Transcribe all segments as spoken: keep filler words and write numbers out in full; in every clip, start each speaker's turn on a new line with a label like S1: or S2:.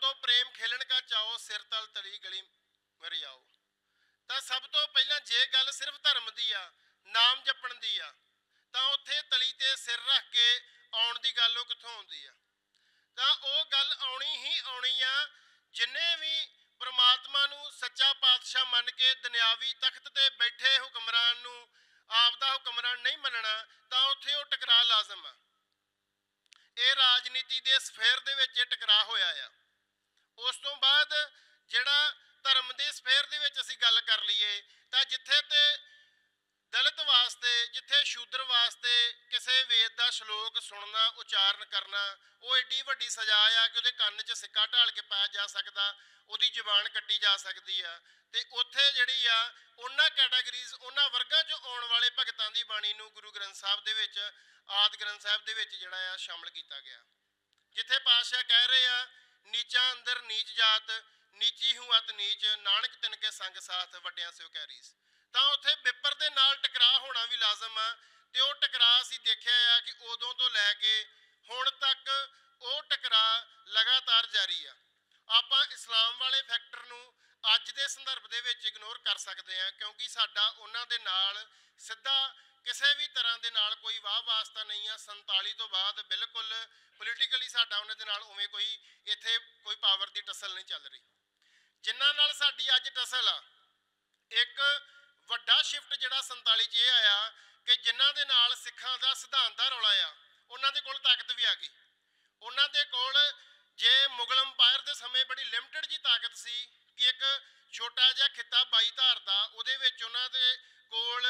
S1: तो प्रेम खेलन का चाओ सिर तल तली गली मरी आओ। तो सब तो पहला जे गल सिर्फ धर्म की आ, नाम जपण की आ, तो उत्थे तली ते सिर रख के आउण दी गल कित्थों आउंदी आ। तो वो गल आउणी ही आउणी आ जिन्ने भी परमात्मा नूं सच्चा पातशाह मन के दुनियावी तख्त ते बैठे हुक्मरान नूं आपदा हुक्मरान नहीं मनना, तो उत्थे वो टकरा लाजम आ। ये राजनीति के सफेयर दे विच टकरा होया आ। उस तो बाद जिहड़ा धर्म के सफेयर दे विच असीं गल कर लीए तो जिथे ते दलित वास्ते, जिथे शूद्र वास्ते किसी वेद का श्लोक सुनना उचारण करना वो एडी वड्डी सजा आ कि उहदे कन्न च सिक्का ढाल के पाया जा सकता, उहदी जुबान कट्टी जा सकती है। तो उत्थे जिहड़ी आ उन्हां कैटागरीज उन्हां वर्गां चों आउण वाले भगतां दी बाणी नूं गुरु ग्रंथ साहिब दे विच आदि ग्रंथ साहिब दे विच जिहड़ा आ शामिल किया गया। जिथे पातशाह कह रहे आ नीचा अंदर नीच जात, नीची हूँ अत नीच, नानक तिनके संग साथ वड्डियां स्यो कै रीस। तो उत्थे विपर दे नाल टकरा होना भी लाजम आ। ते वो टकरा असीं देखिया आ कि उदों तो लैके हुण तक वो टकरा लगातार जारी आ। आपां इस्लाम वाले फैक्टर नूं अज दे संदर्भ दे विच इग्नोर कर सकते हैं क्योंकि साडा उन्हां दे नाल सिद्धा किसी भी तरह के नाल कोई वाह वास्ता नहीं है। संताली तो बाद बिल्कुल पोलीटिकली साडा उन्हां दे नाल उवें कोई इत्थे कोई पावर की टसल नहीं चल रही। जिन्हां नाल साडी अज टसल आ, एक वड्डा शिफ्ट जिहड़ा संताली च ये आया कि जिन्हां दे नाल सिखां दा सिद्धांत दा रौला आ उन्हां दे कोल ताकत भी आ गई। उन्हां दे कोल जे मुगल अंपायर के समय बड़ी लिमिटेड जी ताकत सी कि एक छोटा जिहा खिता बाई धार दा उहदे विच उन्हां दे कोल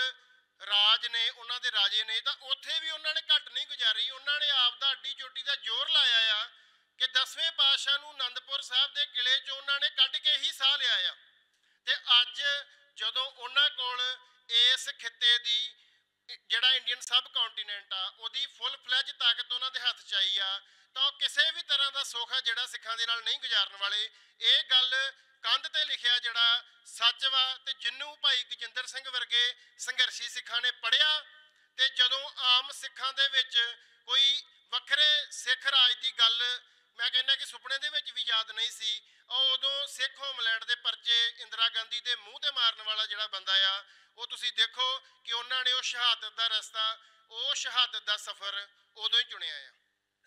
S1: राज ने, उन्हां दे राजे ने, तो उत्थे भी उन्हां ने घट नहीं गुजारी। उन्हां ने आप दा अड्डी चोटी का जोर लाया आ कि दसवें पातशाह नूं आनंदपुर साहब के किले चों उन्हां ने कढ के ही साह लिया आ। ते अज जदों उन्हां कोल इस खिते दी जिहड़ा इंडियन सब कॉन्टीनेंट आ उहदी फुल फ्लैज ताकत उन्हां दे हत्थ च आई आ, तो किसी भी तरह का सोखा जिहड़ा सिखां दे नाल नहीं गुजारन वाले ये गल कंध ते लिखिया जिहड़ा सच वा। ते जिन्नू भाई गजिंदर सिंह वर्गे संघर्षी सिखां ने पढ़िया ते जदों आम सिखां दे विच कोई वखरे सिख राज की गल मैं कहना कि सुपने दे विच भी याद नहीं सी, और उदों सिख होमलैंड के परचे इंदिरा गांधी के मूँह ते मारन वाला जिहड़ा बंदा आ वो तुसीं देखो कि उन्होंने वो शहादत का रस्ता, वो शहादत का सफ़र उदों ही चुनिया आ।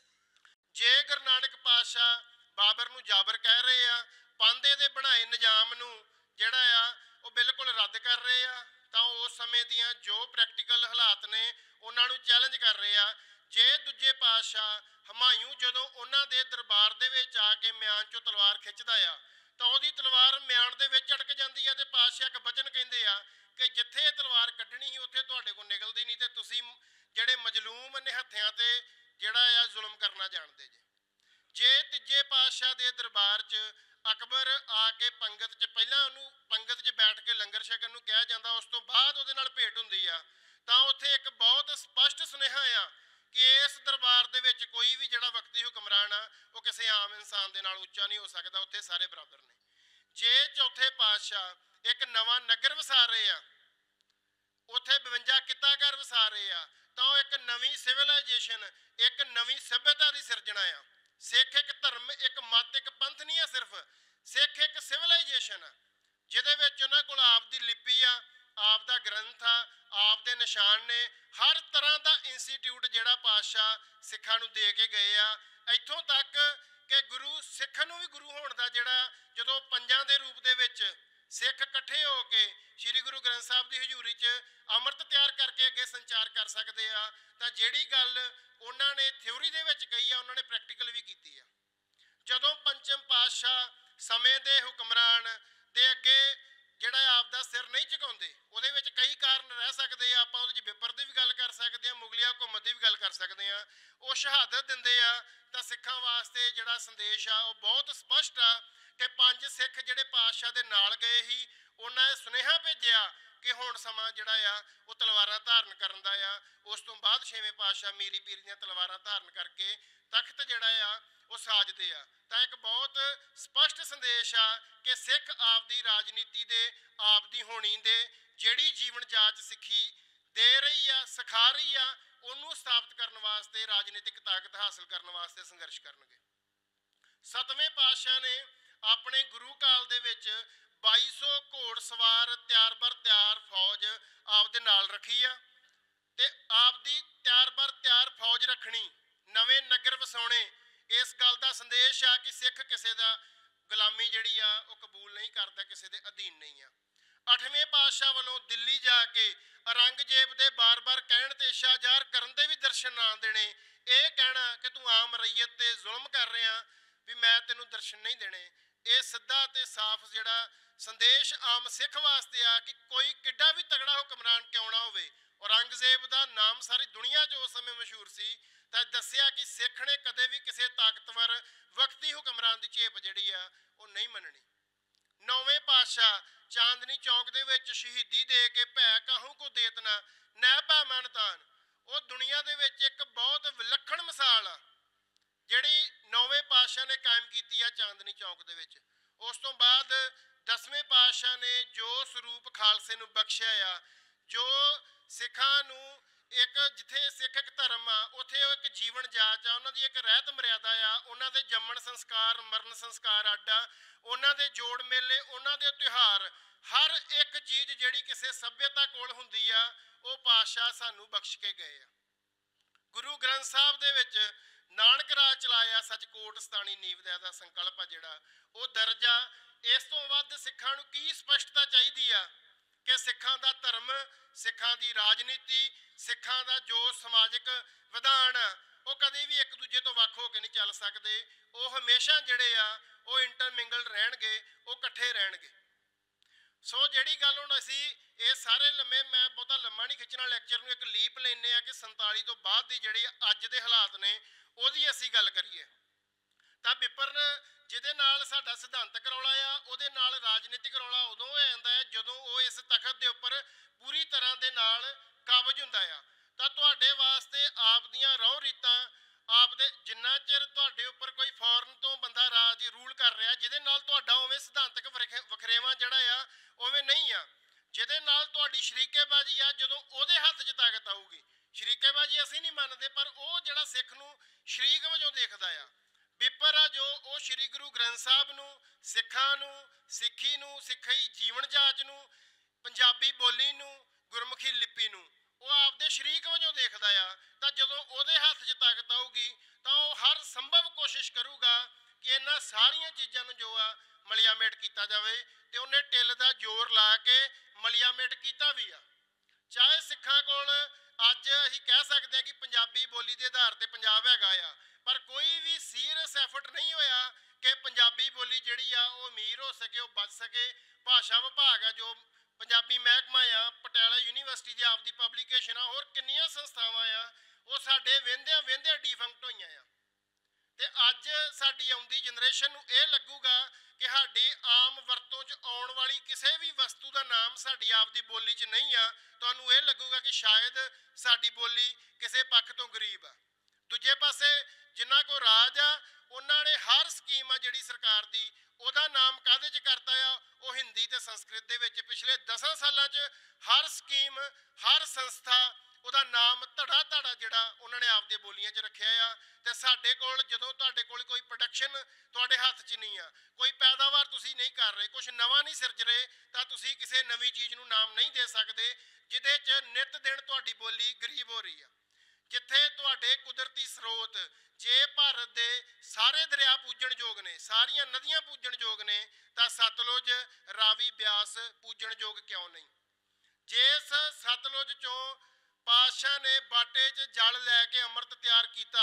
S1: जे गुरु नानक पातशाह बाबर नूं जाबर कह रहे आ, पांधे दे बनाए निजाम नूं जिहड़ा आ वो बिल्कुल रद्द कर रहे आ, तो उस समय दियां जो प्रैक्टिकल हालात ने उन्हां नूं चैलेंज कर रहे आ। जे दूजे पातशाह हमायूं जदों उन्हां दे दरबार दे विच आके म्यान चों तलवार खिंचदा आ तो उहदी तलवार म्यान दे विच अटक जांदी आ ते पातशाह एक बचन कहिंदे आ कि जिथे तलवार कड्ढणी ही उत्थे तुहाडे कोल निकलदी नहीं ते तुसीं जिहड़े मजलूम निहत्थिआं ते जिहड़ा आ जुल्म करना जाणदे जे। जे तीजे पातशाह दे दरबार च अकबर आके पंगत च पहलां उहनूं पंगत च बैठ के लंगर छकण नूं कहा जांदा, उस तो बाद उहदे नाल भेट हुंदी आ, तां उत्थे एक बहुत स्पष्ट सुनेहा आ कि इस दरबार दे विच कोई भी जिहड़ा वक्ती हुक्मरान आ वो किसी आम इंसान दे नाल उच्चा नहीं हो सकता, उत्थे सारे बराबर ने। जे चौथे पातशाह एक नवां नगर वसा रहे आ, उत्थे बवंजा किताघर वसा रहे आ, तो एक नवीं सिविलाइजेशन, एक नवीं सभ्यता की सिरजना आ। सिख एक धर्म, एक मत, एक पंथ नहीं है, सिर्फ सिख एक सिविलाइजेशन आ जिहदे विच उन्हां कोल आप दी लिपि आ, आप दा ग्रंथ आ, आप दे निशान ने, हर तरह का इंस्टीट्यूट जिहड़ा पातशाह सिखां नूं दे के गए आ। इत्थों तक कि गुरु सिखां नूं भी गुरु होण दा जिहड़ा जदों पंजां दे रूप दे विच सिख इकट्ठे हो के श्री गुरु ग्रंथ साहिब की हजूरी च अमृत तैयार करके अगे संचार कर सकते आ, तो जिहड़ी गल उन्होंने थ्योरी दे विच कही आ उन्होंने प्रैक्टिकल भी की आ। जदों पंचम पातशाह समय के हुक्मरान दे अगे जिहड़ा आपदा सिर नहीं झुकाउंदे, उहदे विच कई कारण रह सकते आ, आपां उहदे च विपर दी भी गल कर सकते हैं, मुगलिया हुकूमत की भी गल कर सकते हैं। वो शहादत दिंदे आ तां सिखां वास्ते जिहड़ा संदेश आ वो बहुत स्पष्ट आ कि पंज सिख जिहड़े पातशाह दे नाल गए ही उन्होंने सुनेहा भेजिया कि हुण समा जिहड़ा आ वो तलवारां धारण करन दा आ। उस तो बाद छेवें पातशाह मीरी पीर दीयां तलवारां धारण करके तख्त जिहड़ा आ वो साजदे आ। तां एक बहुत स्पष्ट संदेश आ कि सिख आपदी राजनीति दे आपदी होनी दे जिहड़ी जीवन जाच सिੱਖੀ दे रही आ, सिखा रही आ, उन्होंने स्थापित करने वास्ते राजनीतिक ताकत हासिल करने वास्ते संघर्ष करनगे। ਸਤਵੇਂ ਪਾਤਸ਼ਾਹ ਨੇ ਆਪਣੇ ਗੁਰੂ ਕਾਲ ਦੇ ਵਿੱਚ ਬਾਈ ਸੌ ਘੋੜ ਸਵਾਰ ਤਿਆਰ ਬਰ ਤਿਆਰ ਫੌਜ ਆਪਦੇ ਨਾਲ ਰੱਖੀ ਆ ਤੇ ਆਪਦੀ ਤਿਆਰ ਬਰ ਤਿਆਰ ਫੌਜ ਰੱਖਣੀ, ਨਵੇਂ ਨਗਰ ਵਸਾਉਣੇ। ਇਸ ਗੱਲ ਦਾ ਸੰਦੇਸ਼ ਆ ਕਿ ਸਿੱਖ ਕਿਸੇ ਦਾ ਗੁਲਾਮੀ ਜਿਹੜੀ ਆ ਉਹ ਕਬੂਲ ਨਹੀਂ ਕਰਦਾ, ਕਿਸੇ ਦੇ ਅਧੀਨ ਨਹੀਂ ਆ। ਅੱਠਵੇਂ ਪਾਤਸ਼ਾਹ ਵੱਲੋਂ ਦਿੱਲੀ ਜਾ ਕੇ ਔਰੰਗਜ਼ੇਬ ਦੇ ਬਾਰ-ਬਾਰ ਕਹਿਣ ਤੇ ਸ਼ਾਹਜਹਾਰ ਕਰਨ ਦੇ ਵੀ ਦਰਸ਼ਨ ਨਾ ਦੇਣੇ, ਇਹ ਕਹਿਣਾ ਕਿ ਤੂੰ ਆਮ ਰਈਅਤ ਤੇ ਜ਼ੁਲਮ ਕਰ ਰਿਹਾ ਵੀ ਮੈਂ ਤੈਨੂੰ ਦਰਸ਼ਨ ਨਹੀਂ ਦੇਣੇ। ਇਹ ਸਿੱਧਾ ਤੇ ਸਾਫ਼ ਜਿਹੜਾ ਸੰਦੇਸ਼ ਆਮ ਸਿੱਖ ਵਾਸਤੇ ਆ ਕਿ ਕੋਈ ਕਿੱਡਾ ਵੀ ਤਗੜਾ ਹੁਕਮਰਾਨ ਕਿਉਂ ਨਾ ਹੋਵੇ, ਔਰੰਗਜ਼ੇਬ ਦਾ ਨਾਮ ਸਾਰੀ ਦੁਨੀਆ 'ਚ ਉਸ ਸਮੇਂ ਮਸ਼ਹੂਰ ਸੀ, ਤਾਂ ਦੱਸਿਆ ਕਿ ਸਿੱਖ ਨੇ ਕਦੇ ਵੀ ਕਿਸੇ ਤਾਕਤਵਰ ਵਕਤੀ ਹੁਕਮਰਾਨ ਦੀ ਝੇਪ ਜਿਹੜੀ ਆ ਉਹ ਨਹੀਂ ਮੰਨਣੀ। ਨੌਵੇਂ ਪਾਤਸ਼ਾਹ ਚਾਂਦਨੀ ਚੌਂਕ ਦੇ ਵਿੱਚ ਸ਼ਹੀਦੀ ਦੇ ਕੇ ਭੈ ਕਾਹੂ ਕੋ ਦੇਤਨਾ ਨੈ ਭੈ ਮਨ ਤਾਨ, ਉਹ ਦੁਨੀਆ ਦੇ ਵਿੱਚ ਇੱਕ ਬਹੁਤ ਵਿਲੱਖਣ ਮਿਸਾਲ ਆ ਜਿਹੜੀ ਨੌਵੇਂ ਪਾਤਸ਼ਾਹ ਨੇ ਕਾਇਮ ਕੀਤੀ ਆ ਚਾਂਦਨੀ ਚੌਂਕ ਦੇ ਵਿੱਚ। ਉਸ ਤੋਂ ਬਾਅਦ ਦਸਵੇਂ ਪਾਤਸ਼ਾਹ ਨੇ ਜੋ ਸਰੂਪ ਖਾਲਸੇ ਨੂੰ ਬਖਸ਼ਿਆ ਆ, ਜੋ ਸਿੱਖਾਂ ਨੂੰ ਇੱਕ ਜਿੱਥੇ ਸਿੱਖ ਇੱਕ ਧਰਮ ਆ ਉੱਥੇ ਉਹ ਇੱਕ ਜੀਵਨ ਜਾਚ ਆ, ਉਹਨਾਂ ਦੀ ਇੱਕ ਰਹਿਤ ਮਰਿਆਦਾ ਆ, ਉਹਨਾਂ ਦੇ ਜੰਮਣ ਸੰਸਕਾਰ ਮਰਨ ਸੰਸਕਾਰ ਅੱਡ ਆ, ਉਹਨਾਂ ਦੇ ਜੋੜ ਮੇਲੇ, ਉਹਨਾਂ ਦੇ ਤਿਉਹਾਰ, ਹਰ ਇੱਕ ਚੀਜ਼ ਜਿਹੜੀ ਕਿਸੇ ਸੱਭਿਅਤਾ ਕੋਲ ਹੁੰਦੀ ਆ ਉਹ ਪਾਤਸ਼ਾਹ ਸਾਨੂੰ ਬਖਸ਼ ਕੇ ਗਏ ਆ। ਗੁਰੂ ਗ੍ਰੰਥ ਸਾਹਿਬ ਦੇ ਵਿੱਚ ਨਾਨਕ ਰਾਜ ਚਲਾਇਆ ਸੱਚ ਕੋਟ ਸਤਾਣੀ ਨੀਵ ਦਾ ਸੰਕਲਪ ਆ ਜਿਹੜਾ ਉਹ ਦਰਜਾ। ਇਸ ਤੋਂ ਵੱਧ ਸਿੱਖਾਂ ਨੂੰ ਕੀ ਸਪਸ਼ਟਤਾ ਚਾਹੀਦੀ ਆ ਕਿ ਸਿੱਖਾਂ ਦਾ ਧਰਮ, ਸਿੱਖਾਂ ਦੀ ਰਾਜਨੀਤੀ, ਸਿੱਖਾਂ ਦਾ ਜੋ ਸਮਾਜਿਕ ਵਿਧਾਨ ਉਹ ਕਦੇ ਵੀ ਇੱਕ ਦੂਜੇ ਤੋਂ ਵੱਖ ਹੋ ਕੇ ਨਹੀਂ ਚੱਲ ਸਕਦੇ, ਉਹ ਹਮੇਸ਼ਾ ਜਿਹੜੇ ਆ ਉਹ ਇੰਟਰਮਿੰਗਲਡ ਰਹਿਣਗੇ, ਉਹ ਇਕੱਠੇ ਰਹਿਣਗੇ। ਸੋ ਜਿਹੜੀ ਗੱਲ ਹੁਣ ਅਸੀਂ ਇਹ ਸਾਰੇ ਲੰਮੇ, ਮੈਂ ਬਹੁਤਾ ਲੰਮਾ ਨਹੀਂ ਖਿੱਚਣਾ ਲੈਕਚਰ ਨੂੰ, ਇੱਕ ਲੀਪ ਲੈਂਦੇ ਆ ਕਿ ਸੰਤਾਲੀ ਤੋਂ ਬਾਅਦ ਦੀ ਜਿਹੜੀ ਅੱਜ ਦੇ ਹਾਲਾਤ ਨੇ ਉਹਦੀ ਅਸੀਂ ਗੱਲ ਕਰੀਏ ਤਾਂ ਵਿਪਰਨ ਜਿਹਦੇ ਨਾਲ ਸਾਡਾ ਸਿਧਾਂਤਕ ਰੌਲਾ ਆ ਉਹਦੇ ਨਾਲ ਰਾਜਨੀਤਿਕ ਰੌਲਾ ਉਦੋਂ ਹੋ ਜਾਂਦਾ ਹੈ ਜਦੋਂ ਉਹ ਇਸ ਤਖਤ ਦੇ ਉੱਪਰ ਪੂਰੀ ਤਰ੍ਹਾਂ ਦੇ ਨਾਲ ਕਾਬਜ ਹੁੰਦਾ ਆ। ਤਾਂ ਤੁਹਾਡੇ ਵਾਸਤੇ ਆਪ ਦੀਆਂ ਰਹੁ ਰੀਤਾਂ, ਆਪ ਦੇ ਜਿੰਨਾ ਚਿਰ ਤੁਹਾਡੇ ਉੱਪਰ ਕੋਈ ਫੋਰਨ ਤੋਂ ਬੰਦਾ ਰਾਜ ਰੂਲ ਕਰ ਰਿਹਾ ਜਿਹਦੇ ਨਾਲ ਤੁਹਾਡਾ ਉਵੇਂ ਸਿਧਾਂਤਕ ਵਖਰੇਵਾਂ ਜਿਹੜਾ ਆ ਉਵੇਂ ਨਹੀਂ ਆ, ਜਿਹਦੇ ਨਾਲ ਤੁਹਾਡੀ ਸ਼ਰੀਕੇਬਾਜ਼ੀ ਆ, ਜਦੋਂ ਉਹਦੇ ਹੱਥ 'ਚ ਤਾਕਤ ਆਊਗੀ। ਸ਼ਰੀਕੇਬਾਜ਼ੀ ਅਸੀਂ ਨਹੀਂ ਮੰਨਦੇ, ਪਰ ਉਹ ਜਿਹੜਾ ਸਿੱਖ ਨੂੰ ਸ਼ਰੀਕ ਵਜੋਂ ਦੇਖਦਾ ਆ, ਵਿਪਰ ਆ ਜੋ ਉਹ ਸ਼੍ਰੀ ਗੁਰੂ ਗ੍ਰੰਥ ਸਾਹਿਬ ਨੂੰ, ਸਿੱਖਾਂ ਨੂੰ, ਸਿੱਖੀ ਨੂੰ, ਸਿੱਖੀ ਜੀਵਨ ਜਾਚ ਨੂੰ, ਪੰਜਾਬੀ ਬੋਲੀ ਨੂੰ, ਗੁਰਮੁਖੀ ਲਿਪੀ ਨੂੰ ਉਹ ਆਪਦੇ ਸ਼ਰੀਕ ਵਜੋਂ ਦੇਖਦਾ ਆ। ਤਾਂ ਜਦੋਂ ਉਹਦੇ ਹੱਥ 'ਚ ਤਾਕਤ ਆਊਗੀ ਤਾਂ ਉਹ ਹਰ ਸੰਭਵ ਕੋਸ਼ਿਸ਼ ਕਰੂਗਾ ਕਿ ਇਹਨਾਂ ਸਾਰੀਆਂ ਚੀਜ਼ਾਂ ਨੂੰ ਜੋ ਆ ਮਲਿਆਮੇਟ ਕੀਤਾ ਜਾਵੇ, ਤੇ ਉਹਨੇ ਟਿੱਲ ਦਾ ਜ਼ੋਰ ਲਾ ਕੇ ਮਲਿਆਮੇਟ ਕੀਤਾ ਵੀ ਆ। ਚਾਹੇ ਸਿੱਖਾਂ ਕੋਲ ਅੱਜ ਅਸੀਂ ਕਹਿ ਸਕਦੇ ਹਾਂ ਕਿ ਪੰਜਾਬੀ ਬੋਲੀ ਦੇ ਆਧਾਰ ਤੇ ਪੰਜਾਬ ਹੈਗਾ ਆ, ਪਰ ਕੋਈ ਵੀ ਸੀਰੀਅਸ ਐਫਰਟ ਨਹੀਂ ਹੋਇਆ ਕਿ ਪੰਜਾਬੀ ਬੋਲੀ ਜਿਹੜੀ ਆ ਉਹ ਅਮੀਰ ਹੋ ਸਕੇ, ਉਹ ਬਚ ਸਕੇ। ਭਾਸ਼ਾ ਵਿਭਾਗ ਆ ਜੋ ਪੰਜਾਬੀ ਮਹਿਕਮਾ ਆ, ਪਟਿਆਲਾ ਯੂਨੀਵਰਸਿਟੀ ਦੀ ਆਪਦੀ ਪਬਲੀਕੇਸ਼ਨ ਆ, ਹੋਰ ਕਿੰਨੀਆਂ ਸੰਸਥਾਵਾਂ ਆ ਉਹ ਸਾਡੇ ਵਹਿੰਦਿਆਂ ਵਹਿੰਦਿਆਂ ਡਿਫੰਕਟ ਹੋਈਆਂ ਆ। ਤੇ ਅੱਜ ਸਾਡੀ ਆਉਂਦੀ ਜਨਰੇਸ਼ਨ ਨੂੰ ਇਹ ਲੱਗੂਗਾ ਕਿ ਸਾਡੀ ਆਮ ਵਰਤੋਂ 'ਚ ਆਉਣ ਵਾਲੀ ਕਿਸੇ ਵੀ ਵਸਤੂ ਦਾ ਨਾਮ ਸਾਡੀ ਆਪਦੀ ਬੋਲੀ 'ਚ ਨਹੀਂ ਆ, ਤੁਹਾਨੂੰ ਇਹ ਲੱਗੂਗਾ ਕਿ ਸ਼ਾਇਦ ਸਾਡੀ ਬੋਲੀ ਕਿਸੇ ਪੱਖ ਤੋਂ ਗਰੀਬ ਆ। ਦੂਜੇ ਪਾਸੇ ਜਿਨ੍ਹਾਂ ਕੋਲ ਰਾਜ ਆ ਉਹਨਾਂ ਨੇ ਹਰ ਸਕੀਮ ਆ ਜਿਹੜੀ ਸਰਕਾਰ ਦੀ ਉਹਦਾ ਨਾਮ ਕਾਹਦੇ 'ਚ ਕਰਤਾ ਆ, ਉਹ ਹਿੰਦੀ ਤੇ ਸੰਸਕ੍ਰਿਤ ਦੇ ਵਿੱਚ ਪਿਛਲੇ ਦਸਾਂ ਸਾਲਾਂ 'ਚ ਹਰ ਸਕੀਮ, ਹਰ ਸੰਸਥਾ ਉਹਦਾ ਨਾਮ ਧੜਾ ਧੜਾ ਜਿਹੜਾ ਉਹਨਾਂ ਨੇ ਆਪਦੇ ਬੋਲੀਆਂ 'ਚ ਰੱਖਿਆ ਆ। ਤੇ ਸਾਡੇ ਕੋਲ ਜਦੋਂ ਤੁਹਾਡੇ ਕੋਲ ਕੋਈ ਪ੍ਰੋਡਕਸ਼ਨ ਤੁਹਾਡੇ ਹੱਥ 'ਚ ਨਹੀਂ ਆ, ਕੋਈ ਪੈਦਾਵਾਰ ਤੁਸੀਂ ਨਹੀਂ ਕਰ ਰਹੇ, ਕੁਝ ਨਵਾਂ ਨਹੀਂ ਸਿਰਜ ਰਹੇ, ਤਾਂ ਤੁਸੀਂ ਕਿਸੇ ਨਵੀਂ ਚੀਜ਼ ਨੂੰ ਨਾਮ ਨਹੀਂ ਦੇ ਸਕਦੇ ਜਿਹਦੇ 'ਚ ਨਿਤ ਦਿਨ ਤੁਹਾਡੀ ਬੋਲੀ ਗਰੀਬ ਹੋ ਰਹੀ ਆ। ਜਿੱਥੇ ਤੁਹਾਡੇ ਕੁਦਰਤੀ ਸਰੋਤ, ਜੇ ਭਾਰਤ ਦੇ ਸਾਰੇ ਦਰਿਆ ਪੂਜਣਯੋਗ ਨੇ, ਸਾਰੀਆਂ ਨਦੀਆਂ ਪੂਜਣਯੋਗ ਨੇ, ਤਾਂ ਸਤਲੁਜ, ਰਾਵੀ, ਬਿਆਸ ਪੂਜਣਯੋਗ ਕਿਉਂ ਨਹੀਂ? ਜਿਸ ਸਤਲੁਜ 'ਚੋਂ ਪਾਤਸ਼ਾਹ ਨੇ ਬਾਟੇ 'ਚ ਜਲ ਲੈ ਕੇ ਅੰਮ੍ਰਿਤ ਤਿਆਰ ਕੀਤਾ,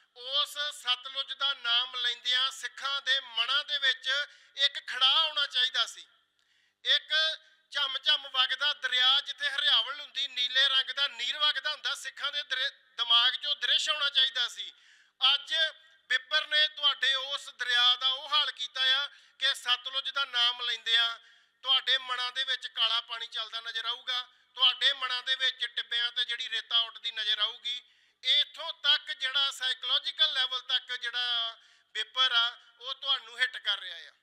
S1: ਉਸ ਸਤਲੁਜ ਦਾ ਨਾਮ ਲੈਂਦਿਆਂ ਸਿੱਖਾਂ ਦੇ ਮਨਾਂ ਦੇ ਵਿੱਚ ਇੱਕ ਖੜਾਅ ਹੋਣਾ ਚਾਹੀਦਾ ਸੀ। ਇੱਕ ਝਮ ਝਮ ਵਗਦਾ ਦਰਿਆ ਜਿੱਥੇ ਹਰਿਆਵਲ ਹੁੰਦੀ, ਨੀਲੇ ਰੰਗ ਦਾ ਨੀਰ ਵਗਦਾ ਹੁੰਦਾ, ਸਿੱਖਾਂ ਦੇ ਦਿਮਾਗ 'ਚੋਂ ਦ੍ਰਿਸ਼ ਹੋਣਾ ਚਾਹੀਦਾ ਸੀ। ਅੱਜ ਬਿੱਪਰ ਨੇ ਤੁਹਾਡੇ ਉਸ ਦਰਿਆ ਦਾ ਉਹ ਹਾਲ ਕੀਤਾ ਆ ਕਿ ਸਤਲੁਜ ਦਾ ਨਾਮ ਲੈਂਦਿਆਂ ਤੁਹਾਡੇ ਮਨਾਂ ਦੇ ਵਿੱਚ ਕਾਲਾ ਪਾਣੀ ਚੱਲਦਾ ਨਜ਼ਰ ਆਊਗਾ, ਤੁਹਾਡੇ ਮਨਾਂ ਦੇ ਵਿੱਚ ਟਿੱਬਿਆਂ ਤੇ ਜਿਹੜੀ ਰੇਤਾ ਉੱਡਦੀ ਨਜ਼ਰ ਆਊਗੀ। ਇੱਥੋਂ ਤੱਕ ਜਿਹੜਾ ਸਾਈਕੋਲੋਜੀਕਲ ਲੈਵਲ ਤੱਕ ਜਿਹੜਾ ਬਿੱਪਰ ਆ ਉਹ ਤੁਹਾਨੂੰ ਹਿੱਟ ਕਰ ਰਿਹਾ ਆ।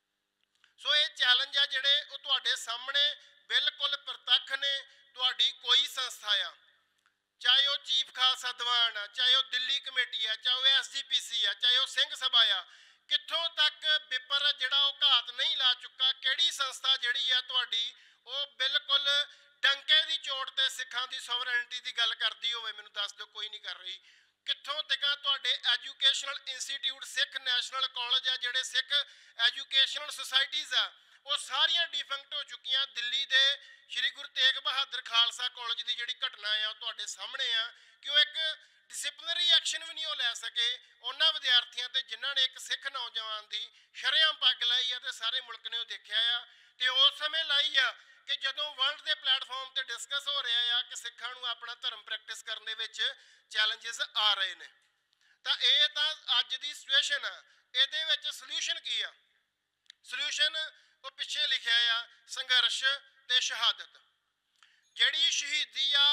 S1: ਸੋ ਇਹ ਚੈਲੰਜ ਆ ਜਿਹੜੇ ਉਹ ਤੁਹਾਡੇ ਸਾਹਮਣੇ ਬਿਲਕੁਲ ਪ੍ਰਤੱਖ ਨੇ। ਤੁਹਾਡੀ ਕੋਈ ਸੰਸਥਾ ਆ, ਚਾਹੇ ਉਹ ਚੀਫ ਖਾਲਸਾ ਦੀਵਾਨ ਆ, ਚਾਹੇ ਉਹ ਦਿੱਲੀ ਕਮੇਟੀ ਆ, ਚਾਹੇ ਉਹ ਐਸ ਜੀ ਪੀ ਸੀ ਆ, ਚਾਹੇ ਉਹ ਸਿੰਘ ਸਭਾ ਆ, ਕਿੱਥੋਂ ਤੱਕ ਵਿਪਰ ਜਿਹੜਾ ਉਹ ਘਾਤ ਨਹੀਂ ਲਾ ਚੁੱਕਾ, ਕਿਹੜੀ ਸੰਸਥਾ ਜਿਹੜੀ ਆ ਤੁਹਾਡੀ ਉਹ ਬਿਲਕੁਲ ਡੰਕੇ ਦੀ ਚੋਟ ਤੇ ਸਿੱਖਾਂ ਦੀ ਸੋਵਰੈਨਿਟੀ ਦੀ ਗੱਲ ਕਰਦੀ ਹੋਵੇ, ਮੈਨੂੰ ਦੱਸ ਦਿਓ, ਕੋਈ ਨਹੀਂ ਕਰ ਰਹੀ। ਕਿੱਥੋਂ ਤੱਕ ਤੁਹਾਡੇ educational institute, Sikh national college ਆ, ਜਿਹੜੇ ਸਿੱਖ ਐਜੂਕੇਸ਼ਨਲ ਸੁਸਾਇਟੀਜ਼ ਆ, ਉਹ ਸਾਰੀਆਂ ਡਿਫੰਕਟ ਹੋ ਚੁੱਕੀਆਂ। ਦਿੱਲੀ ਦੇ ਸ਼੍ਰੀ ਗੁਰੂ ਤੇਗ ਬਹਾਦਰ ਖਾਲਸਾ ਕਾਲਜ ਦੀ ਜਿਹੜੀ ਘਟਨਾ ਆ ਉਹ ਤੁਹਾਡੇ ਸਾਹਮਣੇ ਆ ਕਿ ਉਹ ਇੱਕ ਡਿਸਪਲਿਨਰੀ ਐਕਸ਼ਨ ਵੀ ਨਹੀਂ ਉਹ ਲੈ ਸਕੇ ਉਹਨਾਂ ਵਿਦਿਆਰਥੀਆਂ ਤੇ ਜਿਨ੍ਹਾਂ ਨੇ ਇੱਕ ਸਿੱਖ ਨੌਜਵਾਨ ਦੀ ਸ਼ਰੇਆਮ ਪੱਗ ਲਾਈ ਆ ਤੇ ਸਾਰੇ ਮੁਲਕ ਨੇ ਉਹ ਦੇਖਿਆ ਆ। ਤੇ ਉਸ ਸਮੇਂ ਲਾਈ ਆ ਕਿ ਜਦੋਂ ਵਰਲਡ ਦੇ ਪਲੇਟਫਾਰਮ ਤੇ ਡਿਸਕਸ ਹੋ ਰਿਹਾ ਆ ਕਿ ਸਿੱਖਾਂ ਨੂੰ ਆਪਣਾ ਧਰਮ ਪ੍ਰੈਕਟਿਸ ਕਰਨ ਦੇ ਵਿੱਚ ਚੈਲੰਜਸ ਆ ਰਹੇ ਨੇ, ਤਾਂ ਇਹ ਤਾਂ ਅੱਜ ਦੀ ਸਿਚੁਏਸ਼ਨ ਆ। ਇਹਦੇ ਵਿੱਚ ਸੋਲੂਸ਼ਨ ਕੀ ਆ? ਸੋਲੂਸ਼ਨ ਉਹ ਪਿੱਛੇ ਲਿਖਿਆ ਆ, ਸੰਘਰਸ਼ ਤੇ ਸ਼ਹਾਦਤ। ਜਿਹੜੀ ਸ਼ਹੀਦੀ ਆ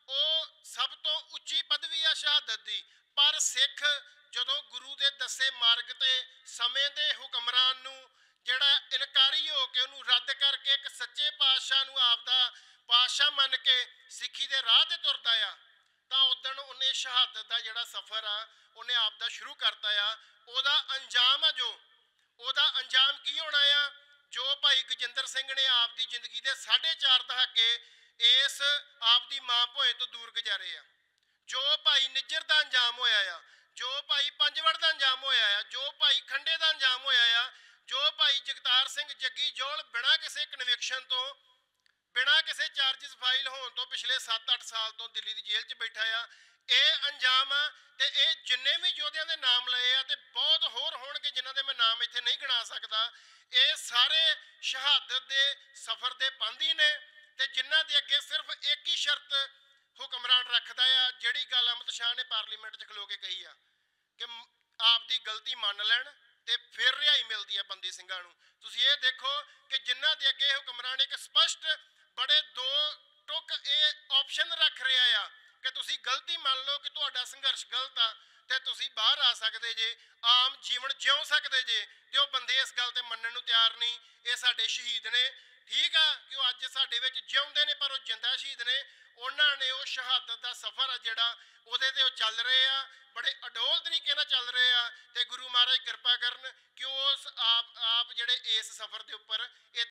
S1: ਉਹ ਸਭ ਤੋਂ ਉੱਚੀ ਪਦਵੀ ਆ ਸ਼ਹਾਦਤ ਦੀ, ਪਰ ਸਿੱਖ ਜਦੋਂ ਗੁਰੂ ਦੇ ਦੱਸੇ ਮਾਰਗ ਤੇ ਸਮੇਂ ਦੇ ਹੁਕਮਰਾਨ ਨੂੰ ਜਿਹੜਾ ਇਨਕਾਰੀ ਹੋ ਕੇ ਉਹਨੂੰ ਰੱਦ ਕਰਕੇ ਇੱਕ ਸੱਚੇ ਪਾਤਸ਼ਾਹ ਨੂੰ ਆਪਦਾ ਪਾਤਸ਼ਾਹ ਮੰਨ ਕੇ ਸਿੱਖੀ ਦੇ ਰਾਹ ਤੇ ਤੁਰਦਾ ਆ, ਤਾਂ ਉਦਣ ਉਹਨੇ ਸ਼ਹਾਦਤ ਦਾ ਜਿਹੜਾ ਸਫ਼ਰ ਆ ਉਹਨੇ ਆਪ ਦਾ ਸ਼ੁਰੂ ਕਰਤਾ ਆ। ਉਹਦਾ ਅੰਜਾਮ ਆ ਜੋ ਉਹਦਾ ਅੰਜਾਮ ਕੀ ਹੋਣਾ ਆ? ਜੋ ਭਾਈ ਗਜਿੰਦਰ ਸਿੰਘ ਨੇ ਆਪ ਦੀ ਜ਼ਿੰਦਗੀ ਦੇ ਸਾਢੇ ਚਾਰ ਦਹਾਕੇ ਇਸ ਆਪ ਦੀ ਮਾਂ ਭੋਏ ਤੋਂ ਦੂਰ ਗੁਜ਼ਾਰੇ ਆ, ਜੋ ਭਾਈ ਨਿੱਜਰ ਦਾ ਅੰਜਾਮ ਹੋਇਆ ਆ, ਜੋ ਭਾਈ ਪੰਜਵੜ ਦਾ ਅੰਜਾਮ ਹੋਇਆ ਆ, ਜੋ ਭਾਈ ਖੰਡੇ ਦਾ ਅੰਜਾਮ ਹੋਇਆ ਆ, ਜੋ ਭਾਈ ਜਗਤਾਰ ਸਿੰਘ ਜੱਗੀ ਜੋਲ ਬਿਨਾਂ ਕਿਸੇ ਕਨਵਿਕਸ਼ਨ ਤੋਂ, ਬਿਨਾਂ ਕਿਸੇ ਚਾਰਜਸ ਫਾਈਲ ਹੋਣ ਤੋਂ ਪਿਛਲੇ ਸੱਤ ਅੱਠ ਸਾਲ ਤੋਂ ਦਿੱਲੀ ਦੀ ਜੇਲ੍ਹ 'ਚ ਬੈਠਾ ਆ, ਇਹ ਅੰਜਾਮ ਆ। ਤੇ ਇਹ ਜਿੰਨੇ ਵੀ ਯੋਧਿਆਂ ਦੇ ਨਾਮ ਲਏ ਆ ਤੇ ਬਹੁਤ ਹੋਰ ਹੋਣਗੇ ਜਿਨ੍ਹਾਂ ਦੇ ਮੈਂ ਨਾਮ ਇੱਥੇ ਨਹੀਂ ਗਿਣਾ ਸਕਦਾ, ਇਹ ਸਾਰੇ ਸ਼ਹਾਦਤ ਦੇ ਸਫ਼ਰ ਦੇ ਪਾਂਧੀ ਨੇ ਤੇ ਜਿਨ੍ਹਾਂ ਦੇ ਅੱਗੇ ਸਿਰਫ ਇੱਕ ਹੀ ਸ਼ਰਤ ਹੁਕਮਰਾਨ ਰੱਖਦਾ ਆ, ਜਿਹੜੀ ਗੱਲ ਅਮਿਤ ਸ਼ਾਹ ਨੇ ਪਾਰਲੀਮੈਂਟ 'ਚ ਖਲੋ ਕੇ ਕਹੀ ਆ ਕਿ ਆਪ ਦੀ ਗਲਤੀ ਮੰਨ ਲੈਣ ਤੇ ਫਿਰ ਰਿਹਾਈ ਮਿਲਦੀ ਆ ਬੰਦੀ ਸਿੰਘਾਂ ਨੂੰ। ਤੁਸੀਂ ਇਹ ਦੇਖੋ ਕਿ ਜਿਨ੍ਹਾਂ ਦੇ ਅੱਗੇ ਹੁਕਮਰਾਨ ਇੱਕ ਸਪਸ਼ਟ ਬੜੇ ਦੋ ਟੁਕ ਇਹ ਆਪਸ਼ਨ ਰੱਖ ਰਿਹਾ ਆ ਕਿ ਤੁਸੀਂ ਗਲਤੀ ਮੰਨ ਲਓ ਕਿ ਤੁਹਾਡਾ ਸੰਘਰਸ਼ ਗਲਤ ਆ ਤੇ ਤੁਸੀਂ ਬਾਹਰ ਆ ਸਕਦੇ ਜੇ, ਆਮ ਜੀਵਨ ਜਿਉ ਸਕਦੇ ਜੇ, ਤੇ ਉਹ ਬੰਦੇ ਇਸ ਗੱਲ ਤੇ ਮੰਨਣ ਨੂੰ ਤਿਆਰ ਨਹੀਂ। ਇਹ ਸਾਡੇ ਸ਼ਹੀਦ ਨੇ, ਠੀਕ ਆ ਕਿ ਉਹ ਅੱਜ ਸਾਡੇ ਵਿੱਚ ਜਿਉਂਦੇ ਨੇ ਪਰ ਉਹ ਜਿੰਦਾ ਸ਼ਹੀਦ ਨੇ। ਉਹਨਾਂ ਨੇ ਉਹ ਸ਼ਹਾਦਤ ਦਾ ਸਫ਼ਰ ਆ ਜਿਹੜਾ ਉਹਦੇ ਤੇ ਉਹ ਚੱਲ ਰਹੇ ਆ, ਬੜੇ ਅਡੋਲ ਤਰੀਕੇ ਨਾਲ ਚੱਲ ਰਹੇ ਆ ਤੇ ਗੁਰੂ ਮਹਾਰਾਜ ਕਿਰਪਾ ਕਰਨ ਕਿ ਉਸ ਆਪ ਆਪ ਜਿਹੜੇ ਇਸ ਸਫ਼ਰ ਦੇ ਉੱਪਰ ਇਹ